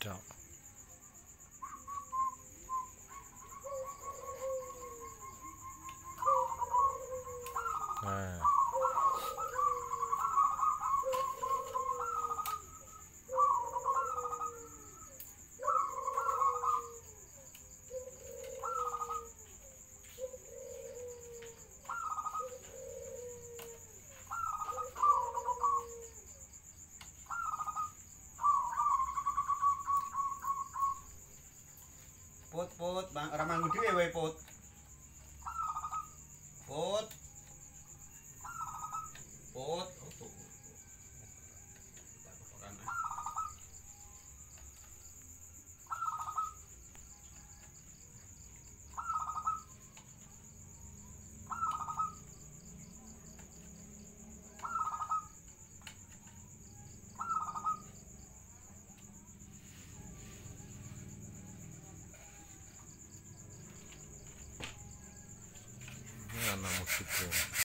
tidak. Nah, Put, bang, ramang dhewe wae put. Put. Put. Oh, tuh. Tak kotoran ah. ini anak musik.